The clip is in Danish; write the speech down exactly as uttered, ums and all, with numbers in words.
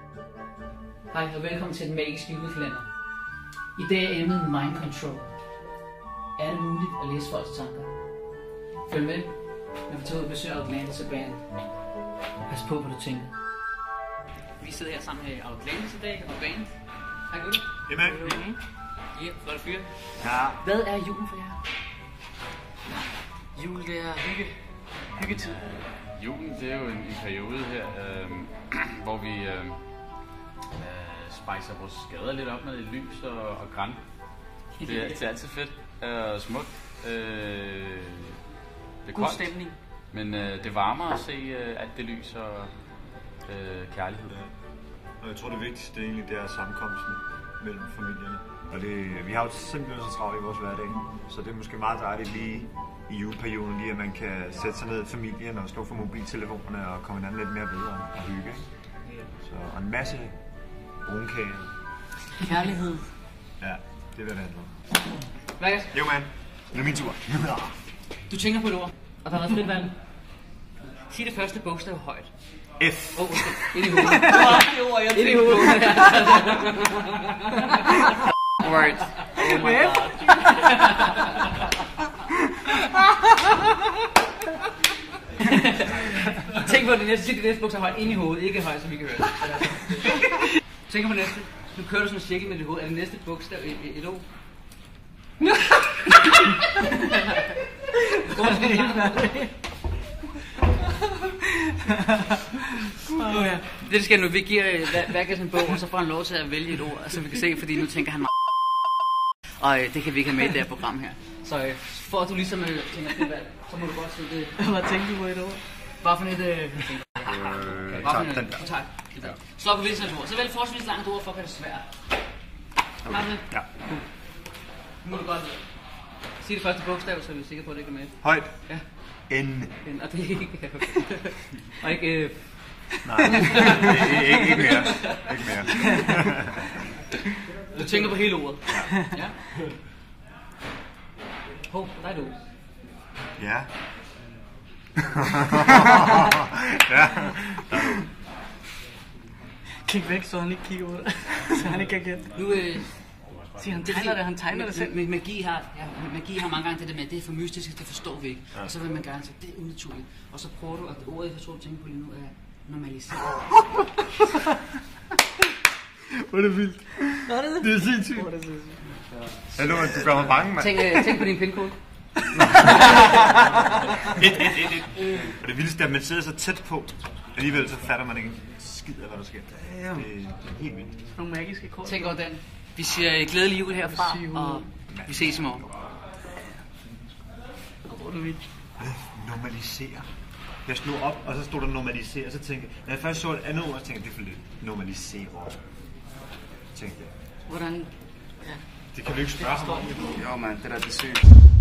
Hej og velkommen til den magiske julekalender. I dag er emnet Mind Control. Er det muligt at læse folks tanker? Følg med, når vi tager ud og besøger Outlantis og Band. Pas på, hvad du tænker. Vi sidder her sammen med Outlantis i dag og Band. Hej Gud. Jamen. Mm-hmm. Ja, flot fyr. Ja. Hvad er julen for jer? Jul, det er hygge. Hyggetid. Julen, det er jo en, en periode her, øh, hvor vi øh, øh, spejser vores gader lidt op med lys og, og græn. Det er, det er altid fedt og smukt. Øh, det er God koldt, stemning. men øh, det varmer at se øh, alt det lys og øh, kærlighed. Og jeg tror, det vigtigste det egentlig det er sammenkomsten mellem familierne. Og det, vi har jo simpelthen så travlt i vores hverdag, så det er måske meget dejligt lige i juleperioden, lige at man kan sætte sig ned i familien og slå for mobiltelefonerne og komme hinanden lidt mere ved og hygge. Ikke? Så og en masse brunkage. Kærlighed. Ja, det er hvad det handler om. Hvad? Jo man, nu er min tur. Du tænker på et ord, og der er noget frit valg. Sig det første bogstav højt. F. Åh, oh, ind i hovedet. Det ord, jeg ind i hovedet. Word. Oh my god. Tænk på det næste, sig det næste bogstav højt ind i hovedet, ikke højt, så vi kan høre det. Tænk på næste. Nu kører du sådan en cirkel med dit hoved. Er det næste bogstav et, et, et ord? Oh, ja. Det skal nu, vi giver hver, hver sådan en bog, og så får han lov til at vælge et ord, så vi kan se, fordi nu tænker han meget. Og øh, det kan vi ikke have med i det her program her. Så øh, for at du ligesom øh, tænker på valg, så må du godt se det. Hvad tænkte du på et ord? Bare for et... Øh, okay. Bare for den et... Tak. Slå på hvilket ord. Så vælg forholdsvis langt ord for at gøre det svært. Okay. Ja. Nu må du godt sige det første bogstav, så er vi sikre på, at det ikke er med. Højt. Ja. N. N. Og det er ikke... Okay. Og ikke... Øh, Nej, ikke, ikke mere. Ikke mere. Du tænker på hele ordet. Ja. Ja. Hov, der er du. Ja. Ja. Kig væk, så han ikke kigger ud. Så han ikke kan gætte. Nu, øh, Siger han tegner det, han tegner det selv. Med, magi har, ja, magi har mange gange det der med, at det er for mystisk, det forstår vi ikke. Ja. Og så vil man gerne sige, det er unaturligt. Og så prøver du, at det ordet, jeg tror, du tænker på lige nu, er normaliseret. Hvor er det vildt. Nå, det er Det er sindssygt. Hvor er det sindssygt. Hallo, du gør mig bange, mand. Tænk, øh, tænk på din pindkode. Et, et, et, et. Og det vildeste er, at man sidder så tæt på, alligevel så fatter man ikke skid af, hvad der sker. Det er helt vildt. Nogle magiske kort. Tænk over den. Vi siger glædelig jul herfra, og vi ses i morgen. Hvor er det vildt. Normalisere. Jeg slog op, og så stod der normalisere, og så tænkte jeg, når jeg først så et andet ord, så tænkte jeg, det er for lidt. Normalisere. Tænkte jeg. Hvordan? Ja. Det kan vi ikke spørge ham om. Jo man, det der det er sygt.